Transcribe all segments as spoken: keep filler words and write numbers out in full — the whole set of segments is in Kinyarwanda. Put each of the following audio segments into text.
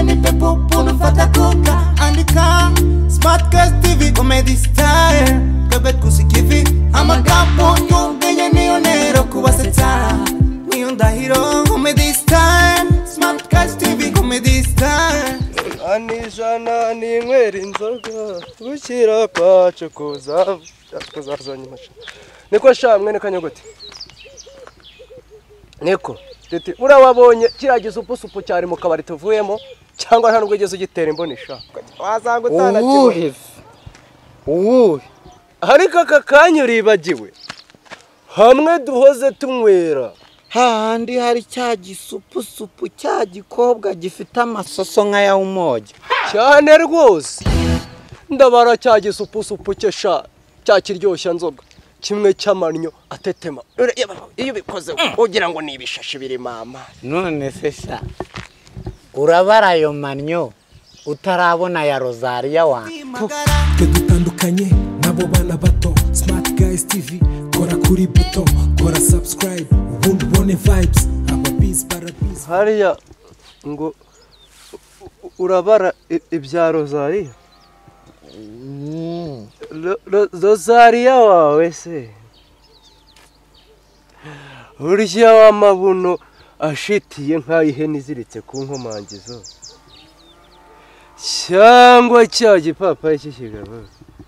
nipe popo nufata kuka andika Smartcast T V Comedystyle Kabet kusikivi Amagapo nyongeye niyonero kubasetsa Niyondahiro Comedystyle Smartcast T V Comedystyle Anijana ni nweri inzoga Gukira kwacu kuza Kuzazanye masha Niko shamwe ne kanyogote Niko Tete urababonye kira gisupusupu cyari mu kabari tuvuyemo cyangwa nta nubwo ugeze ugitera imbonisha wazanga utana kiwe uwu harika kakanya ribagiwe hamwe duhoze tunywera handi hari cya gisupusupu cya gikobwa gifite amasoso nka ya umoja cyane rwose ndabara cya gisupusupu cyesha cya kiryoshya nzoga kimwe cy'amannyo atetema iyo bikoze ugira ngo nibishashi biri mama none se sha urabara ayo mannyo utarabona ya Rosaria wanjye dutandukanye nabo bana bato Smart Guys T V kora kuri buto kora subscribe ubundi bone vibes aba peace para peace hariya ngo urabara ibya Rosaria Rosaria wawe se urya w'amabuno ashitiye nk'ayihene iziritse ku nkomangizo cyangwa cya gipapa cy'ikigabo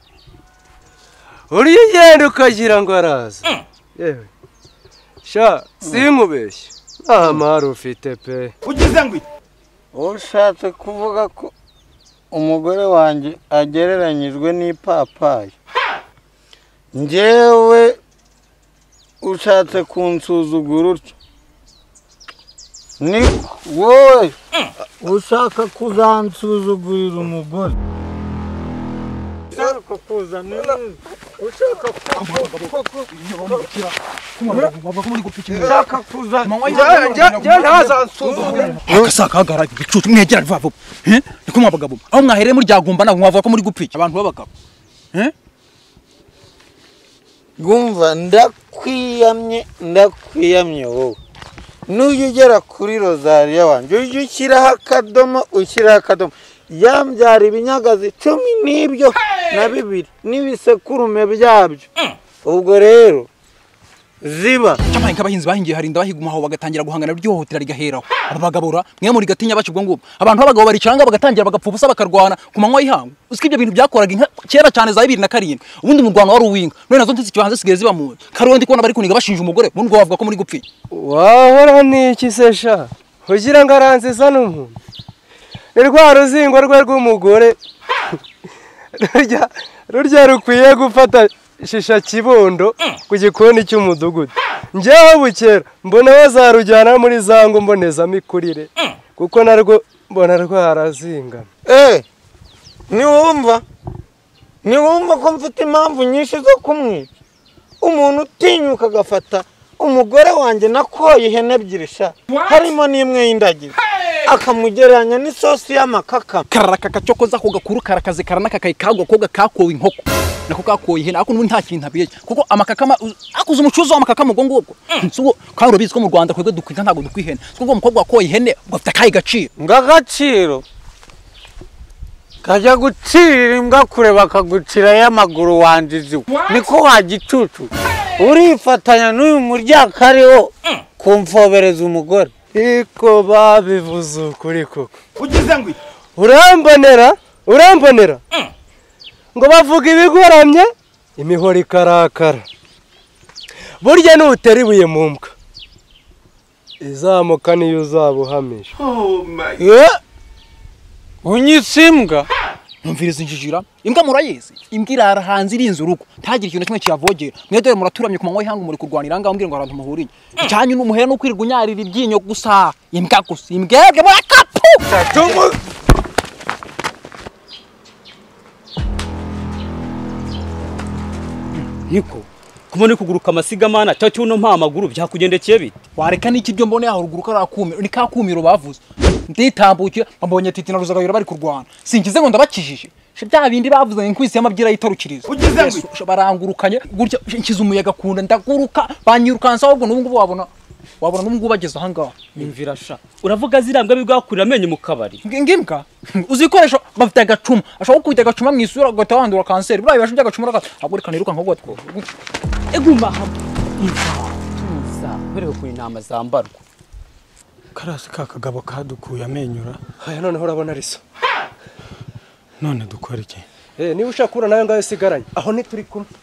uri ugenda ukagira ngo araza yewe sha sinkubeshye nta mahari ufite pe ugize ngo ushatse kuvuga ko umugore wanjye agereranyijwe n'ipapayi njyewe ushatse kunsuzugura utyo ni wowe ushaka kuzansuzugurira umugore ushaka kuzana ushaka ushaka kuzana jya ntazansuzugura akasakagara igicucu mwegera vuba vuba eh niko mwabagabo aho mwahereye muri ryagumba nabo mwavuga ko muri gupfika abantu babagabo eh gumva ndakwiyamye ndakwiyamye wowe nuyu ugera kuri Rosaria wanjye ujye ushyiraho akadomo ushyiraho akadomo yambyara ibinyagazi cumi n'ibyo na bibiri n'ibisekurume byabyo ubwo rero ziba cyamaye nk'abahinzi bahingiye harinda bahigumaho bagatangira guhangana ryohotera rigaheraho abagabura mwe muri gatinya bacubwo ngo abantu babagabo baricanga bagatangira bagapfubusa bakarwana kumanywa yihangu usika ibyo bintu byakoraga kera cyane za bibiri na karindwi ubundi mu Rwanda wari uwinga none nazo ntisi kibanze sigeze ziba mu karundi kubona bari kuniga bashinja umugore bundi bavuga ko muri gupfi wahora niki se sha kugira ngo aranziza n'umuntu ni rwa ruzingo rwe rw'umugore rurya rurya rukwiye gufata shisha kibondo ku gikoni cy'umudugudu njyewe bukera mbona bazarujyana muri zango mboneza mikurire kuko narwo mbona rwarazinga eh ni wumva ni wumva ko mfite impamvu nyinshi zo kumwica umuntu utinyuka gafata umugore wanjye nakoye ihene ebyiri sha harimo n'imwe y'indagizo akamugereranya n'isosi y'amakaka karakaka cyokoza ko gakuru karakaze karanaka kayikagwa ko gakakowe inkoko nako kakoye ihene ako nta kintu abiye kuko amakakama akuze umucuzo w'amakakama ubwo ngubwo so kandi ubizi ko mu Rwanda kwego dukwita ntago dukwihene kuko umukobwa wakoye ihene ugafite kayi gaciro ngagaciro kajya gucira imbwa kure bakagucira y'amaguru wandiziwe niko wagicucu urifatanya n'uyu muryakariho kumfobereza umugore iko babivuze ukuri koko ugize ngo urambonera urambonera ngo bavuga ibigoramye imihoro ikarakara burya n'uteri buye mu mbwa izamuka niyo uzabuhamisha oh my yeah unyisimbwa numviriza injijira imbwa murayizi imbwa irara hanze irinze urugo ntagira ikintu kimwe cyavogera mwe dore muraturamye ku manywa y'ihanga muri kurwanira ngaho mbwira ngo abantu muhuriye icyanyu n'umuhera no kwirirwa unyarira ibyinyo gusa imbwa gusa imbwebwe mwakapu niko kumone kuguruka amasiga mana cyo cyuno mpa amaguru byakugendekeye bite wareka niki byo mbone aho ruguruka rakumiro ni kakumiro bavuze nditambukira mbonye titi na Ruzagayira bari kurwana sinkize ngo ndabakijije bya bindi bavuze inkwisi y'amabyira yitarukiriza ugize ngo barangurukanye gutya nkiza umuyaga kunda ndaguruka banyirukansa ahubwo n'ubu ngubu wabona wabona n'ubwo bageze aha ngaha Imvira sha uravuga zirambwa bigwakurira amenye mu kabari ngimbwa uzikoresha bafite agacuma ashaka gukubita agacuma mu isura ugahita wandura kanseri buriya bibasha by'agacuma agurika niruka nko gutwo eguma tuza barebe ku inama zambarwa karasi ka kagabo kadukuye amenyura haya noneho urabona riso none dukora iki eh niba ushaka kura nayo ngayo sigaranye aho ni turi kumwe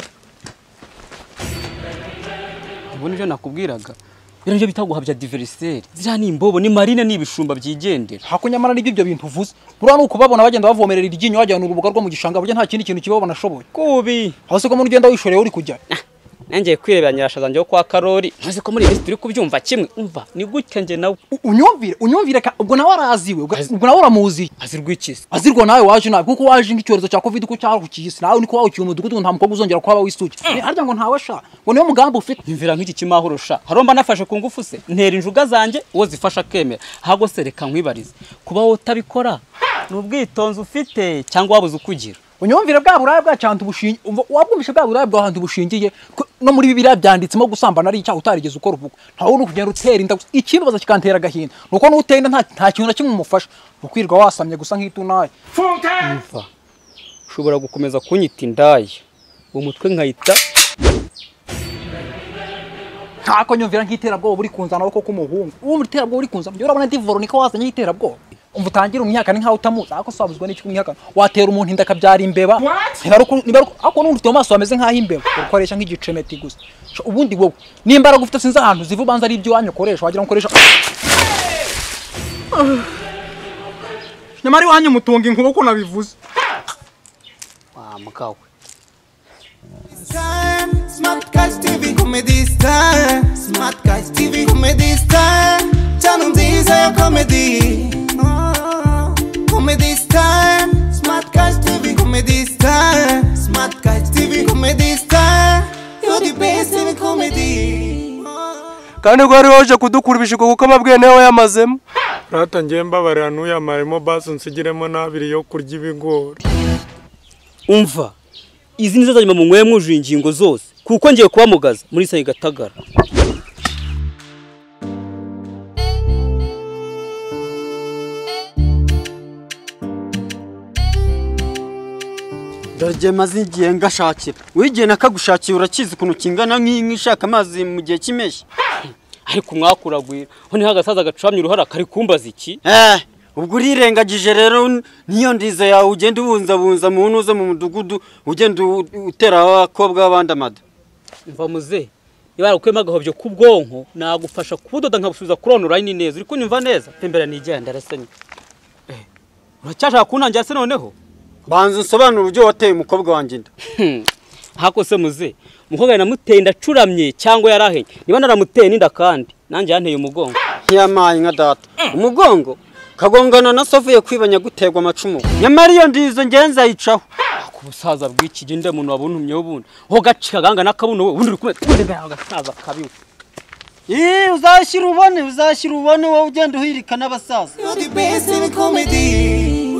ubone byo nakubwiraga biranje bitaguhabya diversaire zira ni imbobo ni marine ni ibishumba byigendera hakunyamara n'ibyo ibyo bintu uvuze buriya nuko babona bagenda bavomerera iryinyo bajyana urubuga rwo mu gishanga burya nta kindi kintu kibabona ashoboye kubi aho se ko muri ugenda wishoreye uri kujya nanjye kwirebera nyirasha zanjye kwa Karori ntuzi ko muri iyi turi kubyumva kimwe umva ni gutya nje nawe unyumvire unyumvire ubwo nawe araziwe ubwo nawe uramuzi azirwikise azirwa nawe waje nawe kuko waje nk'icyorezo cya covid ko cyaro kukiyisi nawe niko wawe cyumudugudu nta mukobwa uzongera kwaba wisuke harya ngo ntawe sha ngo niyo mugambo ufite imvira nk'iki kimahoro sha haromba nafashe ku ngufu se ntera injuga zanjye uwo zifasha kemera hago sereka nkwibarize kuba wowe utabikora n'ubwitonzi ufite cyangwa wabuze ukugira unyumvire bwa burayi bwa cyantu bushingiye wabwumvishe bwa burayi bwa hantu bushingiye no muri bibiliya byanditsemo gusambana ari icyaha utarigeze ukora ubukwe ntawo no kugenda utera inda ikintu baza kikantera agahinda nuko n'utenda nta nta kintu na kimwe umufasha ukwirwa wasamye gusa nk'itunaye umva ushobora gukomeza kunyita indaye umutwe nkayita ntako nyumvira nk'itera bwo buri kunzana uko kumuhungu uwo muri tera bwo buri kunzana byo urabona divoro niko wazanye itera bwo umva utangira umyaka ni nkaho utamuza ako sabuzwa n'iki kumwihaka watera umuntu inda kabyara imbeba nibaruko nibaruko ako n'undi Thomas wameze nkaho imbeba ukoresha nk'igicemeti gusa ubundi wowe n'imbaraga ufite sinza ahantu zivubanza ari ibyo wanyu koresha wagira nkoresha nyamari wanyu mutunga inkuba ko nabivuze wa mukawe Smart Guys T V Comedystyle Smart Guys T V Comedystyle Channel nziza ya comedy oh, Comedystyle Smart Guys T V Comedystyle Smart Guys T V Comedystyle You're the best in comedy kandi gwari waje kudukura ibishiko kuko amabwe newe yamazemo rata ngiye mbabarira nuyamaremo baso nsigiremo nabiri yo kurya ibigori umva izi nizo zanyuma mu mwe mwuje ingingo zose kuko ngiye kuba mugaza muri sayi gatagara Darje mazingiye ngashakira wigiye nakagushakira urakizi kuno kingana nk'ishaka amazi mu gihe kimeshi ariko mwakuragwira ho ni hagasaza gacamye uruhara kari kumbaza iki eh ubwo urirengagije rero niyo ndiza yawe ugenda ubunza bunza mu ntuze mu mudugudu ugenda utera abakobwa abandi amada mva muze ibara ukwema gahobyo kubwonko nagufasha kubudoda nkabusubiza kuri online neza uri kunyumva neza pembera nigenda rasanye eh uracyashaka kunangira se noneho banza nsobanura uburyo wateye umukobwa wanjye nda hako se muze umukobwa namuteye ndacuramye cyangwa yarahenye niba naramuteye ninda kandi nanjye yanteye umugongo yamaye nka data umugongo kagongana na Sofia kwibanya gutegwa amacumu nyamari iyo ndizo ngenza yicaho ku busaza bw'ikije nde muntu wabuntumye ubundi ho gacika ganga nakabuno we ubundi rukume twende gasaza kabiwe eh uzashira ubone uzashira ubone wowe ugenda uhirika n'abasaza You're the best in comedy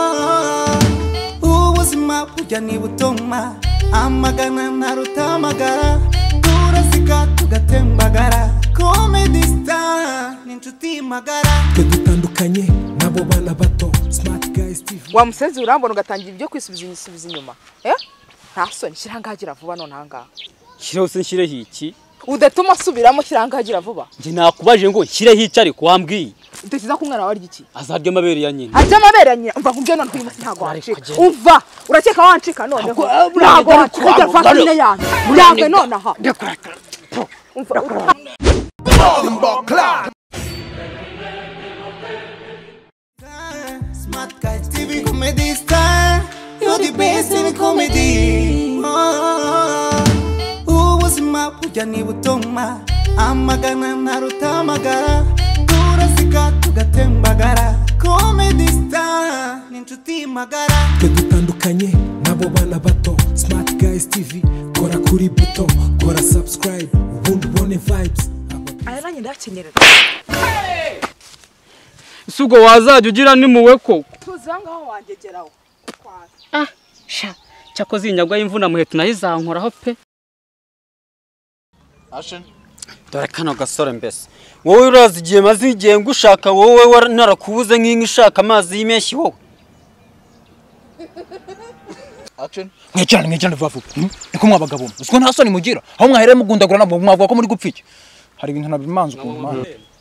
ubuzima bujya ni butoma amagana narutamagara turasika tugatembagara Comedystyle n'inshuti magara twe dutandukanye nabo bana bato Smart Guys T V wa musenzi urambona ugatangira ibyo kwisubiza inyisubiza inyuma eh nta soni kirangagira vuba none hanga shiro se nshire hiki udatuma subiramo kirangagira vuba nje nakubaje ngo nshire hici ariko wambwiye utetiza kumwana warya iki azarya amabere ya nyine arya amabere ya nyine umva kubyo none kwimusa ntago wancika umva urakeka wancika noneho ntago wancika famine yanyu yave none aha umva Smart Guys T V Comedystyle You're the best in comedy ubuzima bujya ni butoma amagana narutamagara turasika tugatembagara Comedystyle n'inshuti magara twe dutandukanye nabo bana bato Smart Guys T V kora kuri buto kora subscribe ubundi ubone vibes aya nanye ndakenyera sugo wazajya ugira nimuwe ko tuzangaho wangegeraho ah sha cyakoze inyagwa y'imvuna muheto nayizankuraho pe Action dore kano gasore mbese wowe urazi igihe maze igihe ngushaka wowe narakubuze nk'inka ishaka amazi y'impeshyi wowe action mwecane mwecane vafu niko mwabagabo usiko nta soni mugira aho mwahereye mugundagura nabwo mwavuga ko muri gupfa iki hari ibintu nabimanze ku mana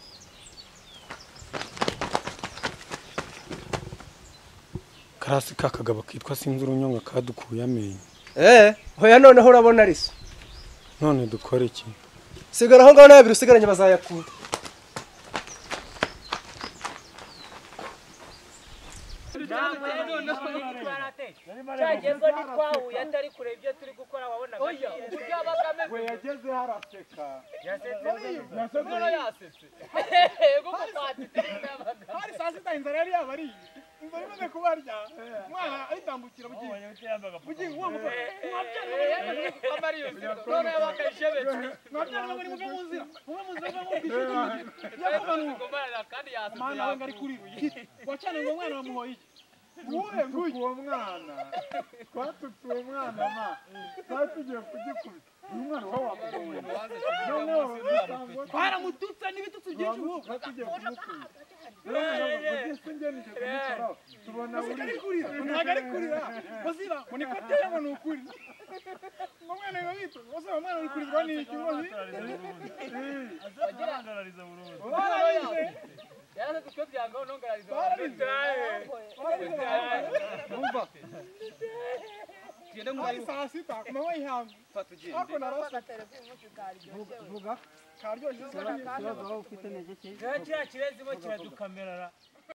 karasi kakagabo kitwa sinzi urunyonga kadukuye amenyo eh hoya noneho urabona ariso none dukora iki sigara aho ngaho nabiri usigaranye bazayakura cyagezwe nitwahuye atari kure ibyo turi gukora wabona oya buryo abagame we yageze haraseka yasetse yasetse yasetse yego kwatite hari sasa inzara yari yabari inzara imaze kubarya mwana ayitambukira bugiye bugiye uwo muko mwabyana amari yose none bakayishebetse mwabyana ngo ni muve muzira muve muzira ngo bishuti yakomanuka kandi yasetse mwana ngari kuri wacana ngo mwana bamuhoye uwe nguye uwo mwana twatutse uwo mwana ma twatugiye kugikubita umwana wawe wamugoye none twaramututse n'ibitutsi byinshi ubu twatugiye kumukubita none singenije kumukora tubona buri kurira ntago ari kurira baziba ngo niko teye ngo nukuri ngo mwana yabito bose mwana uri kurizwa n'iki ngo azarangarariza burundu yaraze tukyo byangaho nongarariza umva tugende muri saa sita kuma wayihamwe fatugende ako narose vuga karyo kiriya kirezi bo kiradukamerara